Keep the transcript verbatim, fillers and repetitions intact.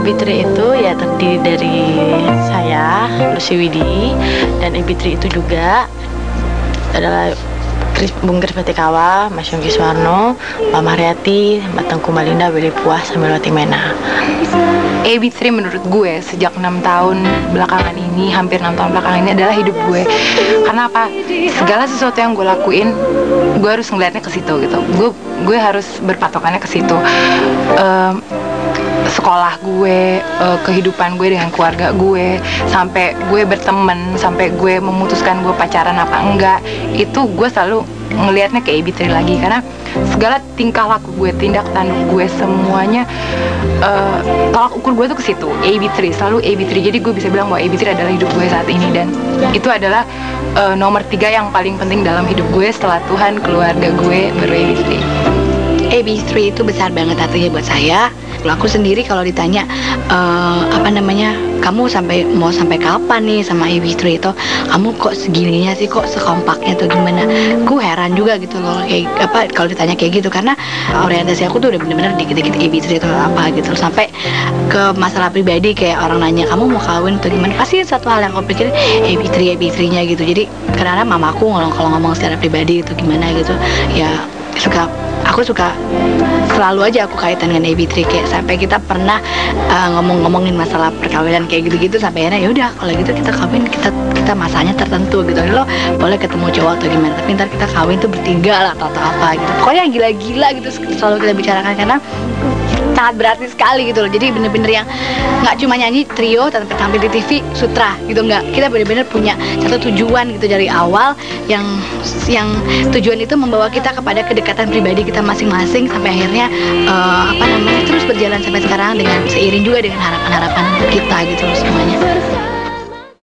Ebitri itu ya terdiri dari saya, Lucy Widi, dan Ebitri itu juga adalah Bung Kris Patikawa, Mas Yongki Suwarno, Mbak Mariati, Mbak Tengku Malinda, Willy Puas, Samilwati Mena. Ebitri menurut gue sejak enam tahun belakangan ini, hampir enam tahun belakangan ini adalah hidup gue. Karena apa? Segala sesuatu yang gue lakuin, gue harus ngeliatnya ke situ gitu. Gue gue harus berpatokannya ke situ. Um, sekolah gue, uh, kehidupan gue dengan keluarga gue, sampai gue berteman, sampai gue memutuskan gue pacaran apa enggak, itu gue selalu ngelihatnya ke Ebitri lagi. Karena segala tingkah laku gue, tindak tanduk gue, semuanya uh, tolak ukur gue tuh ke situ, Ebitri, selalu Ebitri. Jadi gue bisa bilang bahwa Ebitri adalah hidup gue saat ini, dan itu adalah uh, nomor tiga yang paling penting dalam hidup gue setelah Tuhan, keluarga gue, baru Ebitri. Ebitri itu besar banget artinya buat saya. Kalau aku sendiri kalau ditanya uh, apa namanya, kamu sampai mau sampai kapan nih sama Ebitri itu, kamu kok segininya sih, kok sekompaknya tuh gimana? Gue heran juga gitu loh, kayak apa kalau ditanya kayak gitu, karena orientasi aku tuh udah bener-bener dikit-dikit Ebitri itu apa gitu. Sampai ke masalah pribadi, kayak orang nanya kamu mau kawin atau gimana, pasti satu hal yang aku pikirin Ebitri Ebitrinya gitu. Jadi karena mamaku kalau ngomong secara pribadi itu gimana gitu, ya suka aku suka selalu aja aku kaitan dengan Ebitri, kayak sampai kita pernah uh, ngomong-ngomongin masalah perkawinan kayak gitu-gitu, sampai akhirnya ya udah kalau gitu kita kawin, kita kita masanya tertentu gitu, lo boleh ketemu cowok atau gimana, tapi ntar kita kawin tuh bertiga lah atau, atau apa gitu, pokoknya yang gila-gila gitu selalu kita bicarakan, karena sangat berarti sekali gitu loh. Jadi bener-bener yang nggak cuma nyanyi trio tanpa tampil di T V sutra gitu, nggak, kita bener-bener punya satu tujuan gitu dari awal, yang yang tujuan itu membawa kita kepada kedekatan pribadi kita masing-masing, sampai akhirnya uh, apa namanya terus berjalan sampai sekarang dengan seiring juga dengan harapan-harapan kita gitu loh semuanya.